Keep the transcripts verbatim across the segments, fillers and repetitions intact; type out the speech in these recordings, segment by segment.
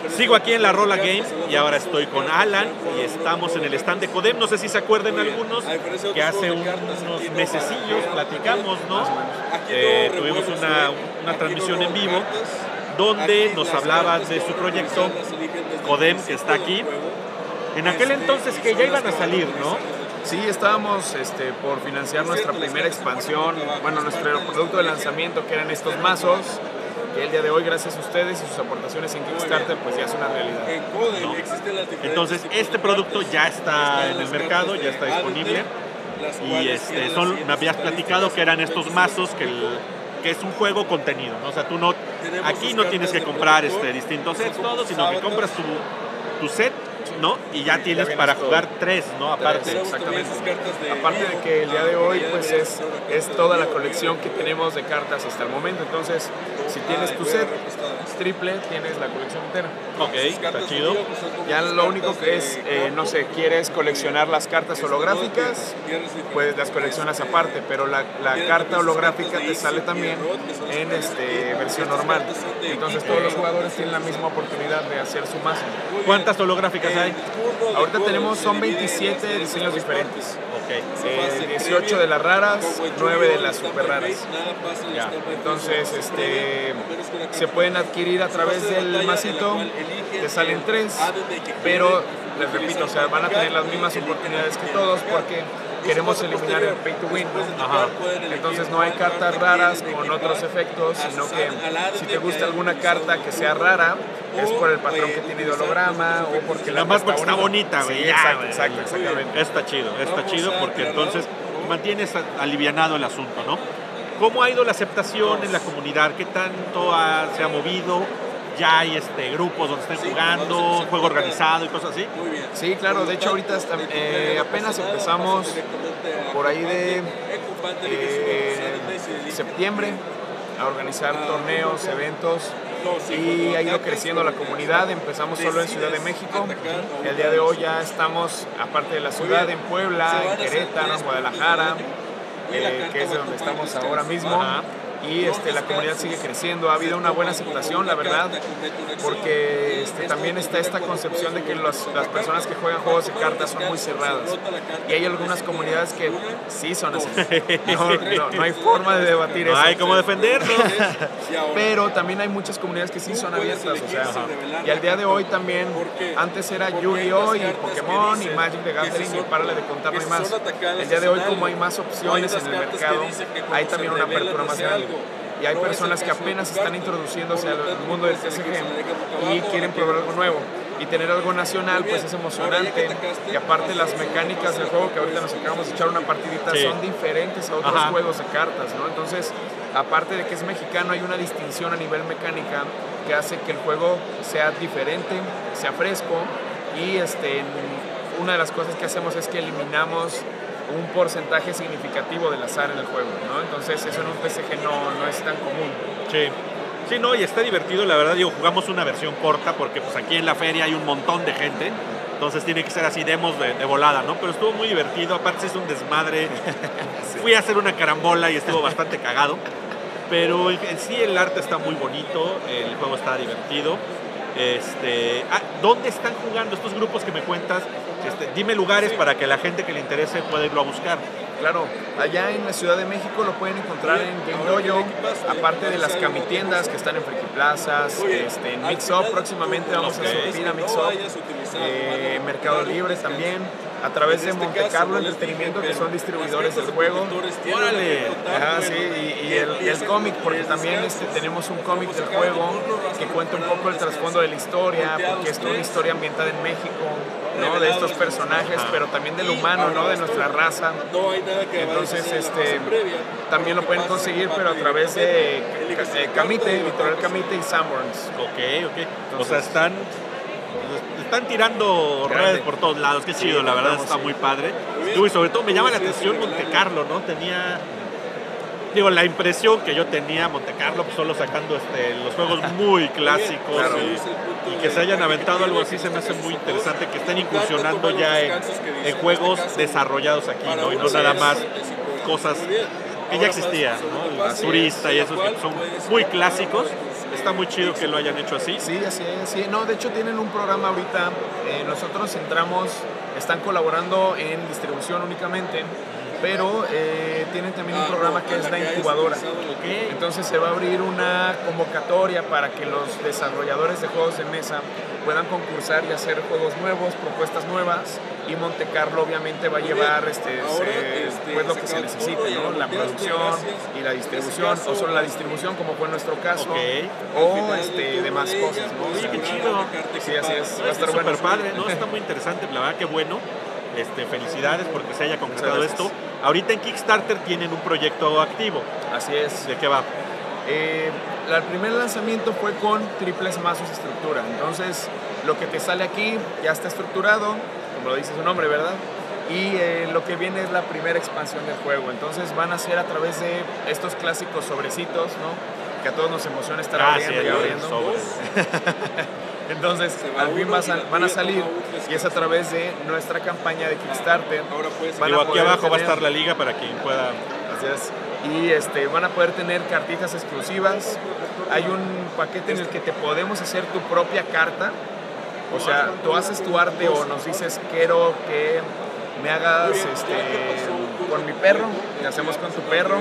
Sigo aquí en la Rola Game y ahora estoy con Alan y estamos en el stand de Codem. No sé si se acuerdan algunos que hace unos mesecillos platicamos, ¿no? Eh, tuvimos una, una transmisión en vivo donde nos hablaba de su proyecto Codem, que está aquí. En aquel entonces que ya iban a salir, ¿no? Sí, estábamos este, por financiar nuestra primera expansión, bueno, nuestro producto de lanzamiento, que eran estos mazos, que el día de hoy, gracias a ustedes y sus aportaciones en Kickstarter, pues ya es una realidad, ¿no? Entonces, este producto ya está en el mercado, ya está disponible, y este, son, me habías platicado que eran estos mazos, que, el, que es un juego contenido, ¿no? O sea, tú no, aquí no tienes que comprar este, distintos sets, todos, sino que compras tu, tu set, ¿no? Y ya tienes para jugar tres, ¿no? Aparte. Tres, exactamente. Aparte de que el día de hoy, pues es, es toda la colección que tenemos de cartas hasta el momento. Entonces, si tienes tu set triple, tienes la colección entera. Ok, está chido. Ya lo único que es, eh, no sé, quieres coleccionar las cartas holográficas, pues las coleccionas aparte, pero la, la carta holográfica te sale también en este, versión normal. Entonces, todos los jugadores tienen la misma oportunidad de hacer su mazo. ¿Cuántas holográficas hay? Ahorita tenemos, son veintisiete diseños diferentes. Okay. Eh, dieciocho de las raras, nueve de las super raras. Ya. Entonces, este, se pueden adquirir a través del masito, te salen tres, pero les repito, o sea, van a tener las mismas oportunidades que todos porque queremos eliminar el pay to win, ¿no? Ajá. Entonces no hay cartas raras con otros efectos, sino que si te gusta alguna carta que sea rara, es por el patrón que tiene de holograma o porque la más porque está bonita, güey. Sí, sí, exacto, exacto, exactamente. Está chido, está chido porque entonces mantienes alivianado el asunto, ¿no? ¿Cómo ha ido la aceptación en la comunidad? ¿Qué tanto ha, se ha movido? ¿Ya hay este, grupos donde están jugando, juego organizado y cosas así? Sí, claro, de hecho ahorita está, eh, apenas empezamos por ahí de eh, septiembre a organizar torneos, eventos y ha ido creciendo la comunidad. Empezamos solo en Ciudad de México, el día de hoy ya estamos, aparte de la ciudad, en Puebla, en Querétaro, en Guadalajara, eh, que es de donde estamos ahora mismo. Ajá. Y este, la comunidad sigue creciendo, ha habido una buena aceptación, la verdad, porque este, también está esta concepción de que los, las personas que juegan juegos de cartas son muy cerradas y hay algunas comunidades que sí son así, no, no, no hay forma de debatir no eso. No hay cómo defenderlo. Pero también hay muchas comunidades que sí son abiertas, o sea, y al día de hoy también, antes era Yu-Gi-Oh! Y Pokémon y Magic the Gathering y párale de contar, no hay más. El día de hoy, como hay más opciones en el mercado, hay también una apertura más grande. Y hay personas que apenas están introduciéndose al mundo del T C G y quieren probar algo nuevo. Y tener algo nacional, pues es emocionante. Y aparte las mecánicas del juego, que ahorita nos acabamos de echar una partidita, sí, son diferentes a otros Ajá. juegos de cartas, ¿no? Entonces, aparte de que es mexicano, hay una distinción a nivel mecánica que hace que el juego sea diferente, sea fresco. Y este, una de las cosas que hacemos es que eliminamos un porcentaje significativo del azar en el juego, ¿no? Entonces eso en un T C G no, no es tan común. Sí. Sí, no, y está divertido, la verdad, digo, jugamos una versión corta porque pues aquí en la feria hay un montón de gente, entonces tiene que ser así demos de, de volada, ¿no? Pero estuvo muy divertido, aparte es un desmadre. Sí. Fui a hacer una carambola y estuvo bastante cagado, pero en, en sí el arte está muy bonito, el juego está divertido. Este, ah, ¿dónde están jugando estos grupos que me cuentas? Este, dime lugares para que la gente que le interese pueda irlo a buscar. Claro, allá en la Ciudad de México lo pueden encontrar en Game Dojo, aparte de las camitiendas que están en Friki Plazas, este, en Mix Up, próximamente vamos a surtir a Mix Up, eh, Mercado Libre también, a través de Monte Carlo Entretenimiento, que son distribuidores del juego. ¡Órale! Ajá, sí, y, y el, y el cómic, porque también este, tenemos un cómic del juego que cuenta un poco el trasfondo de la historia, porque es toda una historia ambientada en México, ¿no? De estos personajes, pero también del humano, ¿no? De nuestra raza. Entonces, este, también lo pueden conseguir, pero a través de, de Camite, Editorial Camite y Sanborns. Ok, ok. Entonces, o sea, están, están tirando grande. Redes por todos lados. Qué chido, sí, la verdad, está muy padre. Y sobre todo me llama la atención Monte Carlo, ¿no? Tenía... Digo, la impresión que yo tenía, Monte Carlo, pues solo sacando este, los juegos muy clásicos, claro. y, y que se hayan aventado algo así se me hace muy interesante, que estén incursionando ya en, en juegos desarrollados aquí, ¿no? Y no nada más cosas que ya existían, ¿no? El turista y esos que son muy clásicos, está muy chido que lo hayan hecho así. Sí, así es. Sí. No, de hecho tienen un programa ahorita. Eh, nosotros entramos, están colaborando en distribución únicamente, pero eh, tienen también un programa que es la incubadora. Okay. Entonces se va a abrir una convocatoria para que los desarrolladores de juegos de mesa puedan concursar y hacer juegos nuevos, propuestas nuevas, y Monte Carlo obviamente va a llevar este, se, pues lo que se necesite, ¿no? La producción y la distribución, o solo la distribución como fue en nuestro caso, okay. o este, demás cosas, ¿no? Oye, qué chido. Sí, así es, va a estar súper bueno. padre, ¿no? Está muy interesante, la verdad que bueno. Este, felicidades porque se haya concretado esto. Ahorita en Kickstarter tienen un proyecto activo. Así es. ¿De qué va? Eh, el primer lanzamiento fue con triples mazos de estructura. Entonces, lo que te sale aquí ya está estructurado, como lo dice su nombre, ¿verdad? Y eh, lo que viene es la primera expansión del juego. Entonces, van a ser a través de estos clásicos sobrecitos, ¿no? Que a todos nos emociona estar ah, abriendo sí, y abriendo. Entonces, al fin van a salir y es a través de nuestra campaña de Kickstarter. Van Digo, aquí abajo tener, va a estar la liga para quien pueda. Así es. Y este, van a poder tener cartitas exclusivas. Hay un paquete en el que te podemos hacer tu propia carta. O sea, tú haces tu arte o nos dices, quiero que me hagas este, con mi perro, te hacemos con tu perro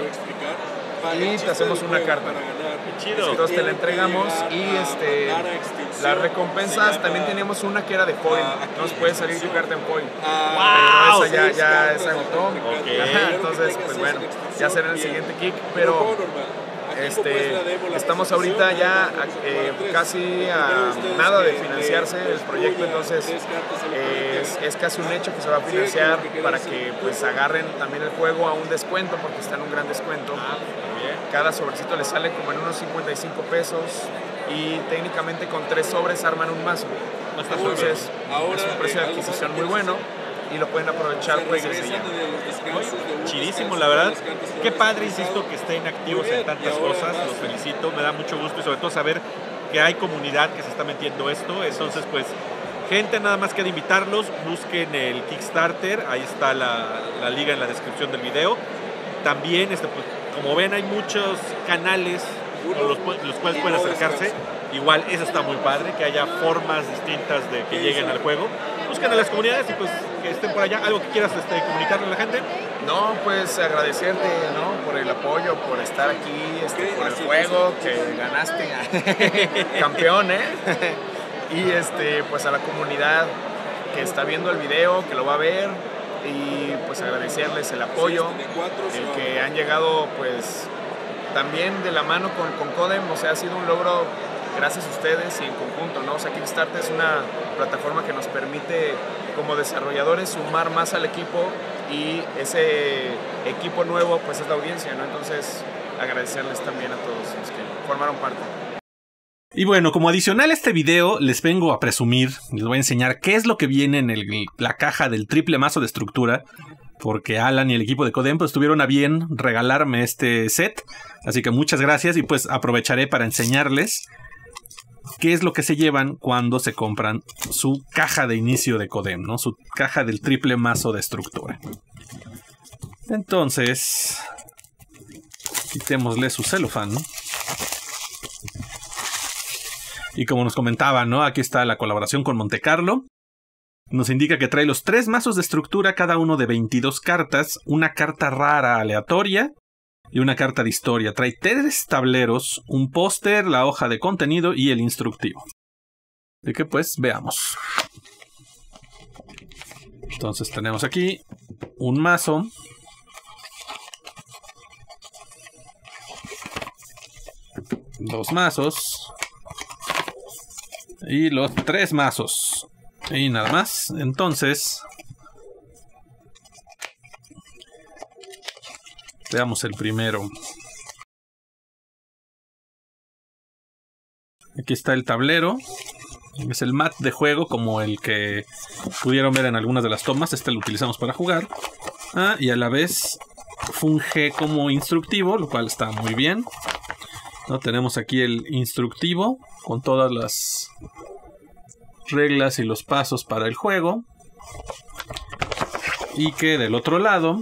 y te hacemos una carta. Chido. Entonces te la entregamos y este, las recompensas también teníamos una que era de foil. Nos puede salir tu carta en foil. Wow. Pero esa ya, ya se agotó. Okay. Entonces, pues bueno, ya será el siguiente kick. Pero este, estamos ahorita ya eh, casi a nada de financiarse el proyecto. Entonces eh, es, es casi un hecho que se va a financiar para que pues agarren también el juego a un descuento, porque está en un gran descuento. Cada sobrecito le sale como en unos cincuenta y cinco pesos y técnicamente con tres sobres arman un mazo. Entonces es un precio de adquisición muy bueno y lo pueden aprovechar pues desde ya. Chidísimo, la verdad. Qué padre, insisto, que estén activos en tantas cosas. Los felicito, me da mucho gusto y sobre todo saber que hay comunidad que se está metiendo esto. Entonces pues gente, nada más queda invitarlos, busquen el Kickstarter, ahí está la, la liga en la descripción del video. También este pues como ven, hay muchos canales a los, los cuales pueden acercarse. Igual, eso está muy padre, que haya formas distintas de que lleguen al juego. Busquen a las comunidades y pues que estén por allá. ¿Algo que quieras este, comunicarle a la gente? No, pues agradecerte, ¿no? Por el apoyo, por estar aquí, este, por el juego, que ganaste. Campeón, ¿eh? Y este, pues a la comunidad que está viendo el video, que lo va a ver. Y pues agradecerles el apoyo, el que han llegado pues también de la mano con, con Codem. O sea, ha sido un logro gracias a ustedes y en conjunto, ¿no? O sea, Kickstarter es una plataforma que nos permite como desarrolladores sumar más al equipo y ese equipo nuevo pues es la audiencia, ¿no? Entonces agradecerles también a todos los que formaron parte. Y bueno, como adicional a este video, les vengo a presumir, les voy a enseñar qué es lo que viene en el, la caja del triple mazo de estructura, porque Alan y el equipo de Codem pues tuvieron a bien regalarme este set, así que muchas gracias y pues aprovecharé para enseñarles qué es lo que se llevan cuando se compran su caja de inicio de Codem, ¿no? Su caja del triple mazo de estructura. Entonces, quitémosle su celofán, ¿no? Y como nos comentaban, ¿no? Aquí está la colaboración con Monte Carlo. Nos indica que trae los tres mazos de estructura, cada uno de veintidós cartas, una carta rara aleatoria y una carta de historia. Trae tres tableros, un póster, la hoja de contenido y el instructivo. Así que pues veamos. Entonces tenemos aquí un mazo. Dos mazos. Y los tres mazos. Y nada más. Entonces, veamos el primero. Aquí está el tablero. Es el mat de juego, como el que pudieron ver en algunas de las tomas. Este lo utilizamos para jugar. Ah, y a la vez funge como instructivo, lo cual está muy bien. ¿No? Tenemos aquí el instructivo con todas las reglas y los pasos para el juego. Y que del otro lado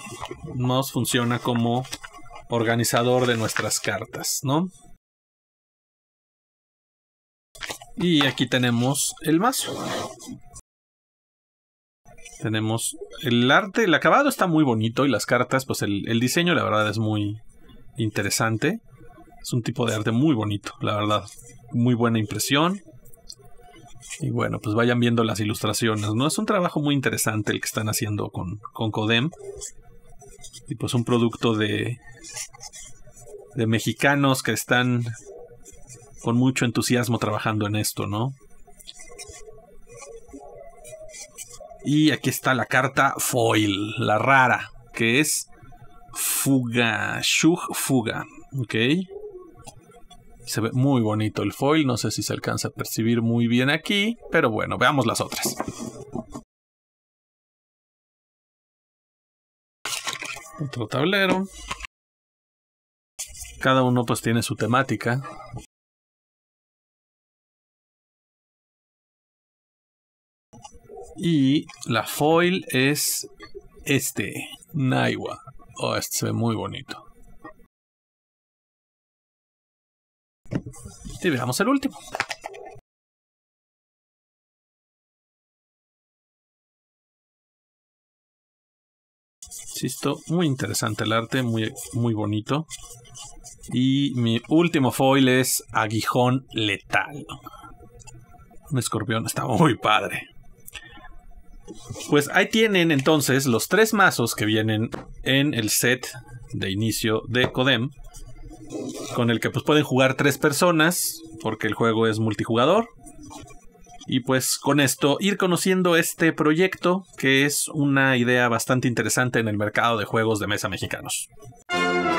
nos funciona como organizador de nuestras cartas, ¿no? Y aquí tenemos el mazo. Tenemos el arte, el acabado está muy bonito y las cartas, pues el, el diseño la verdad es muy interesante. Es un tipo de arte muy bonito, la verdad. Muy buena impresión. Y bueno, pues vayan viendo las ilustraciones, ¿no? Es un trabajo muy interesante el que están haciendo con, con Codem. Y pues un producto de, de mexicanos que están con mucho entusiasmo trabajando en esto, ¿no? Y aquí está la carta foil, la rara, que es Fuga, Shug Fuga, ¿ok? Se ve muy bonito el foil, no sé si se alcanza a percibir muy bien aquí, pero bueno, veamos las otras. Otro tablero. Cada uno pues tiene su temática. Y la foil es este, Naiwa. Oh, este se ve muy bonito. Y veamos el último. Insisto, muy interesante el arte, muy, muy bonito. Y mi último foil es Aguijón Letal. Un escorpión, está muy padre. Pues ahí tienen entonces los tres mazos que vienen en el set de inicio de Codem, con el que pues pueden jugar tres personas, porque el juego es multijugador. Y pues con esto ir conociendo este proyecto, que es una idea bastante interesante en el mercado de juegos de mesa mexicanos.